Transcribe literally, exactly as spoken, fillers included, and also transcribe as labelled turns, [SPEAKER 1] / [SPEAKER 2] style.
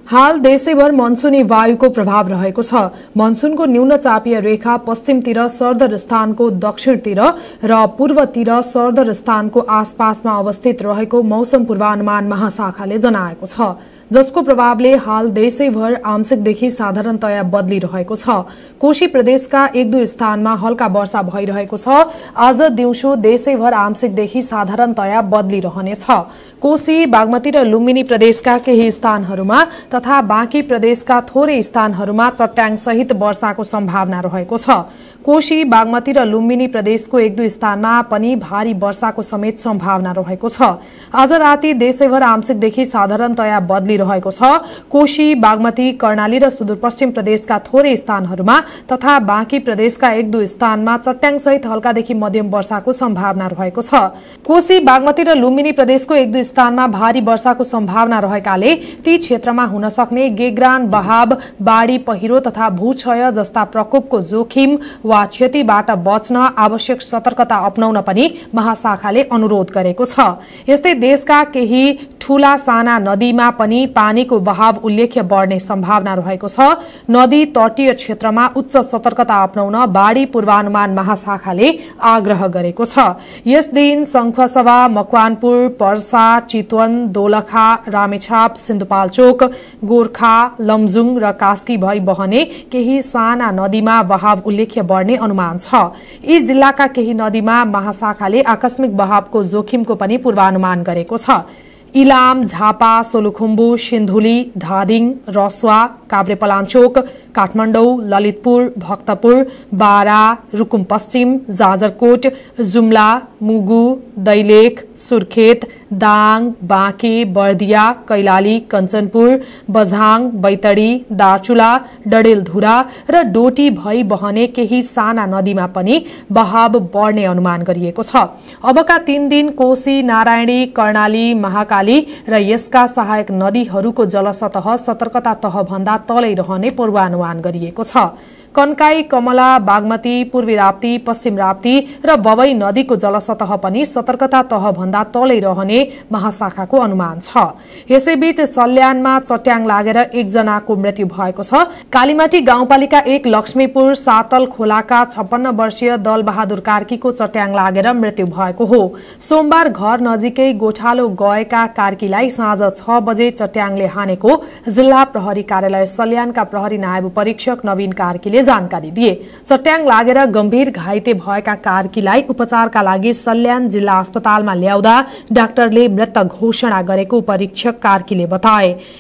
[SPEAKER 1] हाल देशैभर मनसुनी वायुको प्रभाव रहेको छ। मनसुनको न्यून चापीय रेखा पश्चिमतिर सरदर स्थानको दक्षिणतिर र पूर्वतिर सरदर स्थानको आसपासमा अवस्थित रहेको मौसम पूर्वानुमान महाशाखाले जनाएको छ, जसको प्रभावले हाल देशैभर आंशिकदेखि साधारणतया बदलिरहेको छ। कोशी प्रदेशका एक दुई स्थानमा हल्का वर्षा भइरहेको छ। आज दिउँसो देशैभर आंशिकदेखि साधारणतया बदलिरहनेछ। कोशी, बागमती र लुम्बिनी प्रदेशका केही स्थानहरूमा तथा बाँकी प्रदेशका थोरै स्थानहरूमा चट्याङ सहित वर्षाको सम्भावना रहेको छ। कोशी, बागमती र लुम्बिनी प्रदेशको एक दुई स्थानमा पनि भारी वर्षाको समेत सम्भावना रहेको छ। आज राति देशैभर आंशिकदेखि साधारणतया बदलिरहेको छ। कोशी, बागमती, कर्णाली र सुदूरपश्चिम प्रदेशका थोरै स्थानहरूमा तथा बाँकी प्रदेशका एक दुई स्थानमा चट्याङ सहित हल्कादेखि मध्यम वर्षाको सम्भावना रहेको छ। कोशी, बागमती र लुम्बिनी प्रदेशको एक दुई स्थानमा भारी वर्षाको सम्भावना रहेकाले ती क्षेत्रमा हुन सक्ने गेग्रान, बहाव, बाढ़ी पहिरो तथा भूक्षय जस्ता प्रकोपको जोखिम वा क्षतिबाट बच्न आवश्यक सतर्कता अपनाउन पनि महाशाखाले अनुरोध गरेको छ। यस्तै देशका केही ठूला साना नदीमा पनि पानीको बहाव उल्लेख्य बढ्ने सम्भावना रहेको छ। नदी तटीय क्षेत्रमा उच्च सतर्कता अपनाउन बाढ़ी पूर्वानुमान महाशाखाले आग्रह गरेको छ। यस दिन शंखसभा, मकवानपुर, पर्सा, चितवन, दोलखा, रामेछाप, सिन्धुपाल्चोक, गोर्खा, लमजुङ र कास्की भई बहने केही साना नदीमा बहाव उल्लेख्य बढ्ने अनुमान छ। यी जिल्लाका केही नदीमा महाशाखाले आकस्मिक बहावको जोखिमको पनि पूर्वानुमान गरेको छ। इलाम, झापा, सोलुखुम्बु, सिन्धुली, धादिङ, रसुवा, काभ्रेपलाञ्चोक, काठमाडौँ, ललितपुर, भक्तपुर, बारा, रुकुम पश्चिम, जाजरकोट, जुम्ला, मुगु, दैलेख, सुर्खेत, दाङ, बाँके, बर्दिया, कैलाली, कञ्चनपुर, बझाङ, बैतडी, दार्चुला, डडेलधुरा र डोटी भई बहने केही साना नदीमा पनि बहाव बढ्ने अनुमान गरिएको छ। अबका तीन दिन कोशी, नारायणी, कर्णाली, महाकाली र यसका सहायक नदीहरूको जलसतह सतर्कता तह भन्दा तलै रहने पूर्वानुमान गरिएको छ। कन्काई, कमला, बागमती, पूर्वी राप्ती, पश्चिम राप्ती र बबई नदीको जलसतह पनि सतर्कता तह भन्दा तलै रहने महाशाखाको अनुमान छ। यसैबीच सल्यानमा चट्याङ लागेर एकजनाको मृत्यु भएको छ। कालीमाटी गाउँपालिका एक लक्ष्मीपुर सातल खोलाका छप्पन्न वर्षीय दलबहादुर कार्कीको चट्याङ लागेर मृत्यु भएको हो। सोमबार घर नजिकै गोठालो गएका कार्कीलाई साँझ छ बजे चट्याङले हानेको जिल्ला प्रहरी कार्यालय सल्यानका प्रहरी नायब परीक्षक नवीन कार्कीले जानकारी दिए। चट्याङ लागेर गम्भीर घाइते भएका कार्कीलाई उपचारका लागि सल्यान जिल्ला अस्पतालमा ल्याउँदा डाक्टरले मृत घोषणा गरेको परीक्षक कार्कीले बताए।